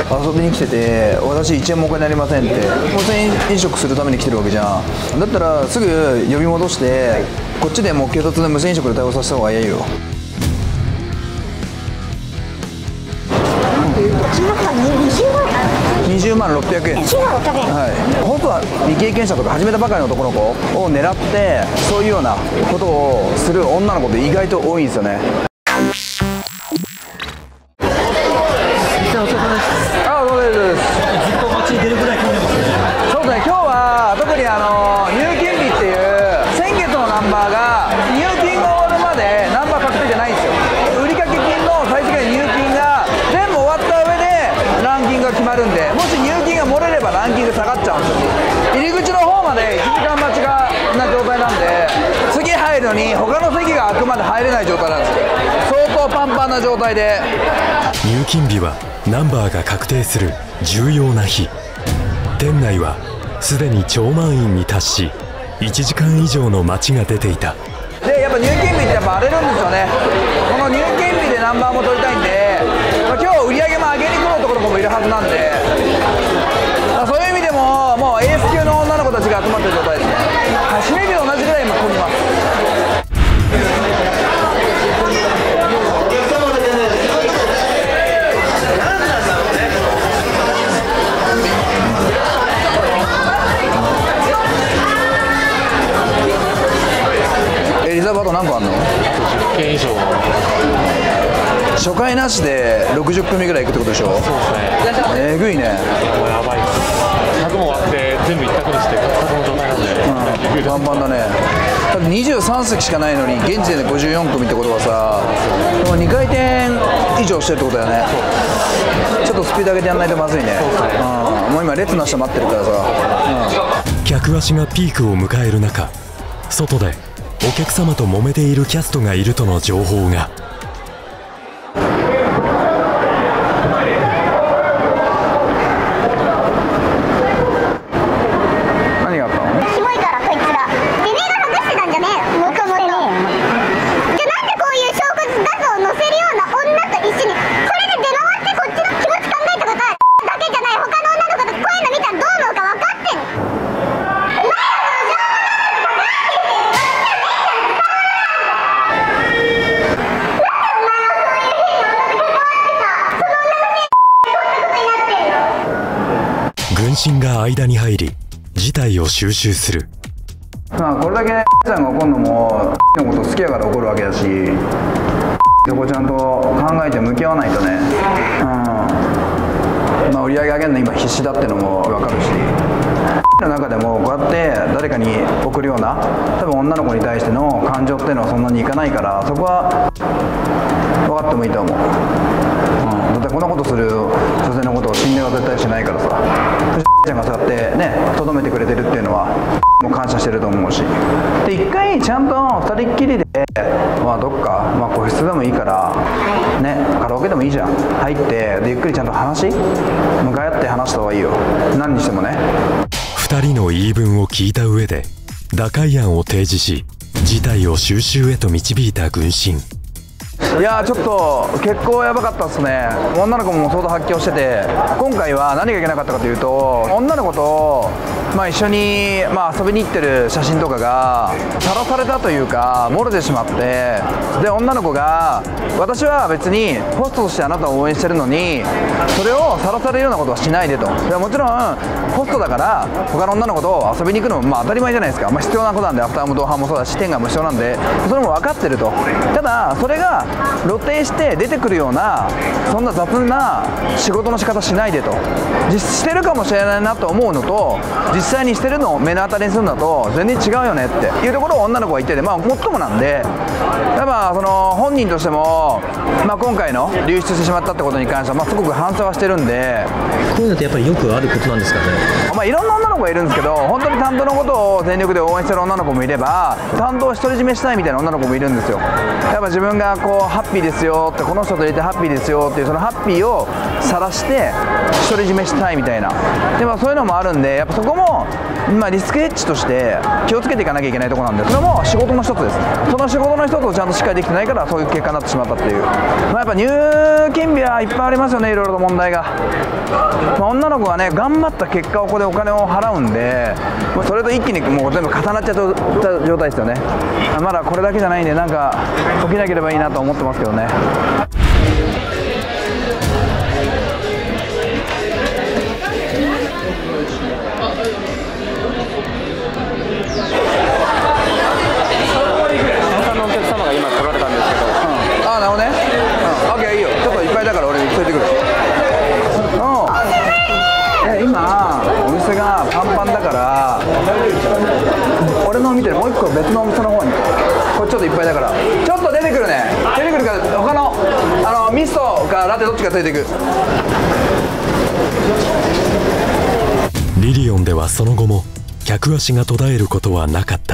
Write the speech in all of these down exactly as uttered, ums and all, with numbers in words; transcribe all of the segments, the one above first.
遊びに来てて私いちえんもお金ありませんって無銭飲食するために来てるわけじゃん。だったらすぐ呼び戻してこっちでもう警察で無銭飲食で対応させた方がいいよ。にじゅうまんろっぴゃくえん。はい。本当は未経験者とか始めたばかりの男の子を狙ってそういうようなことをする女の子って意外と多いんですよね。あ、どうです。ずっと街に出るぐらい混んでますね。そうですね。今日は特にあの入金日っていう先月のナンバーが入金が終わるまでナンバー確定じゃないんですよ。売掛金の最終的な入金が全部終わった上でランキングが決まるんで、もし入金が漏れればランキング下がっちゃうんですよ。入り口の方までいちじかん待ちがな状態なんで、次入るのに他の席が開くまで入れない状態なんですよ。相当パンパンな状態で。 入金日はナンバーが確定する重要な日。店内はすでに超満員に達しいちじかん以上の待ちが出ていた。 でやっぱ入金日ってやっぱ荒れるんですよね。この入金日でナンバーも取りたいんで、まあ、今日売り上げも上げに来る男の子もいるはずなんで、まあ、そういう意味でももうエース級の女の子たちが集まってる状態ですね。締め日と同じぐらい今混みます。リザーブあと何個あんの？じゅっけん以上。初回なしでろくじゅっ組ぐらい行くってことでしょ？そうですね。えぐいね。やばい。ひゃくも割って全部一択にしてこの状態なんで、うん、パンパンだね。多分にじゅうさん席しかないのに現時点でごじゅうよん組ってことはさ、もうにかい転以上してるってことだよね。ちょっとスピード上げてやんないとまずいね。うん、もう今列の下待ってるからさ、 うん、客足がピークを迎える中、外でお客様と揉めているキャストがいるとの情報が。 何があったの？ キモいからこいつら。てめえが隠してたんじゃねえよ。もともと。じゃあなんでこういう証拠画像を載せるような女と一緒にこれで出回ってこっちの気持ち考えたことある？だけじゃない他の女の子とこういうの見たらどう思うか分かってんの？ 軍神が間に入り事態を収拾する。 まあこれだけちゃんが怒るのものこと好きやから怒るわけだし、そこちゃんと考えて向き合わないとね、うん、まあ売り上げ上げるの今必死だってのも分かるし、の中でもこうやって誰かに送るような多分女の子に対しての感情っていうのはそんなにいかないから、そこは分かってもいいと思う。うん、だってこんなことする女性のことを信頼は絶対しないからさ、ちゃんがそうやってねとどめてくれてるっていうのはもう感謝してると思うし、で一回ちゃんとふたりっきりで、まあ、どっか、まあ、個室でもいいからね、カラオケでもいいじゃん、入ってでゆっくりちゃんと話向かい合って話した方がいいよ、何にしてもね。 ふたりの言い分を聞いた上で打開案を提示し事態を収拾へと導いた軍神。 いやーちょっと結構やばかったですね。女の子も相当発狂してて、今回は何がいけなかったかというと、女の子と、まあ、一緒に、まあ、遊びに行ってる写真とかがさらされたというか漏れてしまって、で女の子が私は別にホストとしてあなたを応援してるのにそれをさらされるようなことはしないでと。でもちろんホストだから他の女の子と遊びに行くのもまあ当たり前じゃないですか、まあ、必要なことなんで、アフターも同伴もそうだし店外も必要なんでそれも分かってると。ただそれが露呈して出てくるようなそんな雑な仕事の仕方しないでと。実してるかもしれないなと思うのと実際にしてるのを目の当たりにするのと全然違うよねっていうところを女の子が言ってて、まあもっともなんで、やっぱその本人としても、まあ、今回の流出してしまったってことに関しては、まあ、すごく反省はしてるんで。 こういうのってやっぱりよくあることなんですかね。 まあいろんな女の子がいるんですけど、本当に担当のことを全力で応援してる女の子もいれば、担当を独り占めしたいみたいな女の子もいるんですよ。やっぱ自分がこうハッピーですよって、この人といてハッピーですよっていうそのハッピーを晒して独り占めしたいみたいな、でもそういうのもあるんで、やっぱそこもも、まあ、リスクヘッジとして気をつけていかなきゃいけないところなんで、それも仕事の一つです。その仕事の一つをちゃんとしっかりできてないからそういう結果になってしまったっていう、まあ、やっぱ入金日はいっぱいありますよね、いろいろと問題が。まあ、女の子がね頑張った結果をここでお金を払うんで、もうそれと一気にもう全部重なっちゃった状態ですよね。まだこれだけじゃないんで、なんか起きなければいいなと思ってますけどね。 他のお客様が今来られたんですけど、 うん、ああなるほどね、うん、オッケーいいよ、ちょっといっぱいだから俺ついてくる。うん、今お店がパンパンだから俺の見てるもう一個別のお店の方にこれちょっといっぱいだからちょっと出てくるね、出てくるから他のあのミストかラテどっちかついていく。 リリオンではその後も客足が途絶えることはなかった。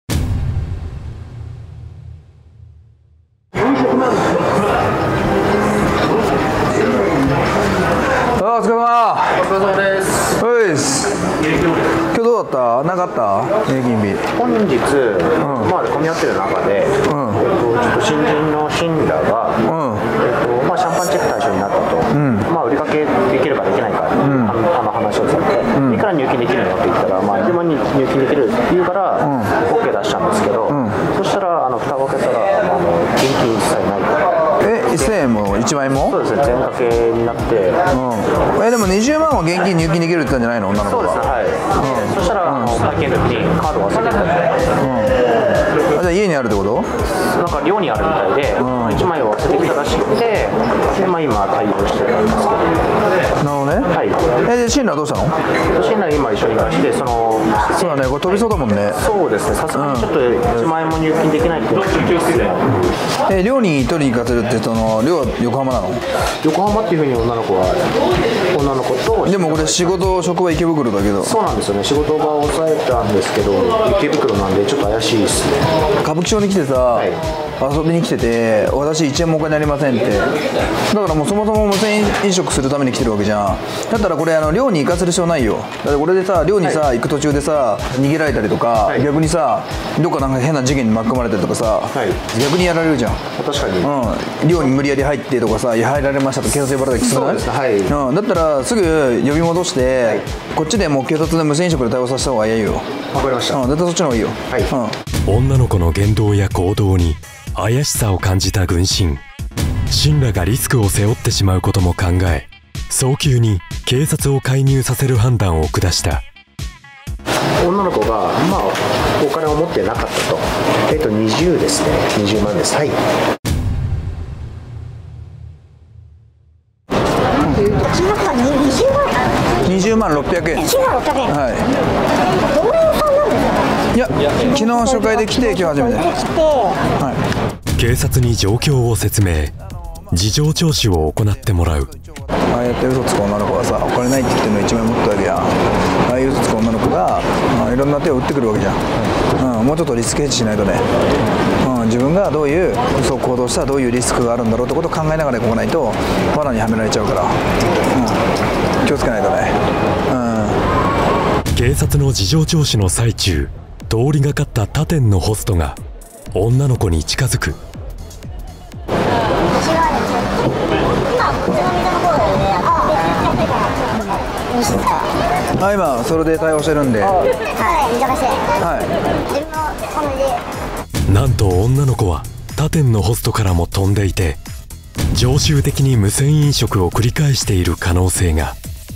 お疲れ様。 お疲れ様です。 おいっす。今日どうだった？なかった？平均日。 本日、 んまあ混み合ってる中で、 うんえっとちょっと新人のシンラが、 うんえっとまあシャンパンチェック対象になったと、 んまあ売りかけできるかできないか、あのあの話をされて、いくら入金できるのって言ったら、まあいちまんに入金できるって言うから、オッケー出したんですけど、そしたらあの蓋を開けたらあの現金一切ないと。 え、せんえんもいちまん円も？ そうですね、全掛けになって、 うん。え、でもにじゅうまんは現金入金できるって言ったんじゃないの、女の子そうですね、 が。 はい。でそしたら、あの会計の時にカード忘れてたんで、 あ、じゃあ家にあるってこと？ なんか寮にあるみたいで、いちまいを忘れてきたらしくて、で、まあ、今対応してたんですけど、 なるほどね。 はい。 え、で、シンラはどうしたの？ 新来今一緒にいらして、その、 そうだね、これ飛びそうだもんね。 そうですね、さすがにちょっといちまん円も入金できないっていうのは聞いてますね。 え、寮に取りに行かせるって、その寮は横浜なの？ 横浜っていうふうに女の子は、女の子と、 でもこれ仕事職場池袋だけど、 そうなんですよね、仕事場を抑えたんですけど、池袋なんでちょっと怪しいですね。 歌舞伎町に来てさ、 い遊びに来てて、私いちえんもお金ありませんって、だからもうそもそも無銭飲食するために来てるわけじゃん。だったらこれあの寮に行かせる必要ないよ。だってこれでさ、寮にさ、行く途中でさ逃げられたりとか、 はい逆にさどっかなんか変な事件に巻き込まれたりとかさ、 い逆にやられるじゃん。 確かに、 うん、寮に無理やり入ってとかさ、いや入られましたと警察呼ばれたりきつくない？ そうですね、はいうん、だったらすぐ呼び戻して、こっちでもう警察で無銭飲食で対応させた方がいいよ。 わかりました。 うん、絶対そっちの方がいいよ。 はいうん、 女の子の言動や行動に怪しさを感じた軍神。シンラがリスクを背負ってしまうことも考え、早急に警察を介入させる判断を下した。 女の子が、まあ、お金を持ってなかったと、えっと、にじゅうですね、にじゅうまんです。はい。 にじゅうまんろっぴゃくえん。 にじゅうまんろっぴゃくえん。 はい。 どういうさんなんですか？ いや、昨日初回で来て、今日初めて。 来て、 はい。 警察に状況を説明、事情聴取を行ってもらう。 ああやって嘘つく女の子がさ、お金ないって言ってるのいちまん円持ってたわけやん。ああいう嘘つく女の子が、まあ、いろんな手を打ってくるわけじゃん。うん、もうちょっとリスクヘッジしないとね。うん、自分がどういう嘘を行動したらどういうリスクがあるんだろうってことを考えながらこないと罠にはめられちゃうから、うん、気をつけないとね。うん。 警察の事情聴取の最中、通りがかった他店のホストが女の子に近づく。 あ、今それで対応してるんで。 はい、見たして。 はい。 自分のこので。 なんと女の子は他店のホストからも飛んでいて、常習的に無銭飲食を繰り返している可能性が。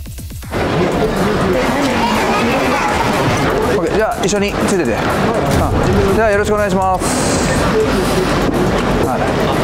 オッケー、じゃあ一緒についてて。あ、じゃあよろしくお願いします。はい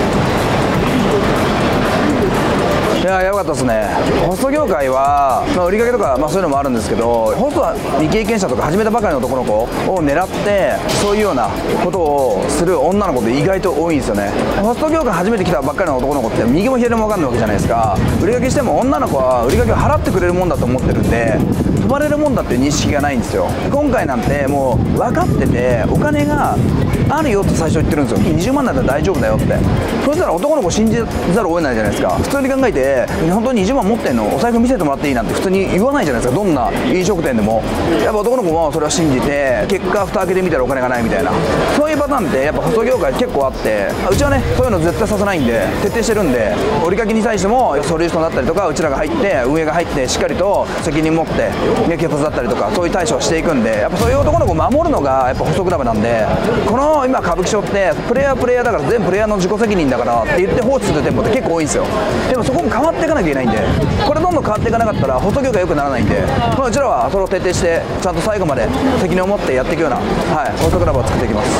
、いやーやばかったですね。ホスト業界は、まあ、売りかけとか、まあ、そういうのもあるんですけど、ホストは未経験者とか始めたばかりの男の子を狙ってそういうようなことをする女の子って意外と多いんですよね。ホスト業界初めて来たばっかりの男の子って右も左も分かんないわけじゃないですか。売りかけしても女の子は売りかけを払ってくれるもんだと思ってるんで、飛ばれるもんだっていう認識がないんですよ。今回なんてもう分かってて、お金があるよって最初言ってるんですよ。にじゅうまんだったら大丈夫だよって。そしたら男の子信じざるを得ないじゃないですか。普通に考えてって本当ににじゅうまん持ってんの、お財布見せてもらっていいなんて普通に言わないじゃないですか、どんな飲食店でも。やっぱ男の子もそれを信じて、結果蓋開けてみたらお金がないみたいな、そういうパターンってやっぱ細業界結構あって、うちはねそういうの絶対させないんで、徹底してるんで、折りかけに対してもソリューションだったりとか、うちらが入って運営が入ってしっかりと責任持って警察だったりとかそういう対処をしていくんで、やっぱそういう男の子を守るのがやっぱ細クラブなんで、この今歌舞伎町ってプレイヤープレイヤーだから全部プレイヤーの自己責任だからって言って放置する店舗って結構多いんですよ。でもそこも変わっていかなきゃいけないんで、これどんどん変わっていかなかったら細業界良くならないんで、まあ、うちらはそれを徹底してちゃんと最後まで責任を持ってやっていくような、はい、細クラブを作っていきます。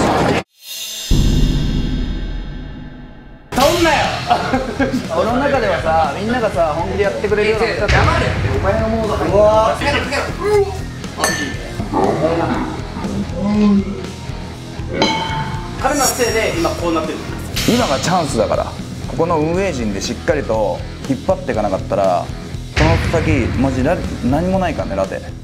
そんなよ俺の中ではさ、みんながさ本気でやってくれるような人って黙れってお前のモード入ってる。 彼のせいで今こうなってる。 今がチャンスだから、ここの運営陣でしっかりと引っ張っていかなかったら、この先マジラ何もないからね、ラテ。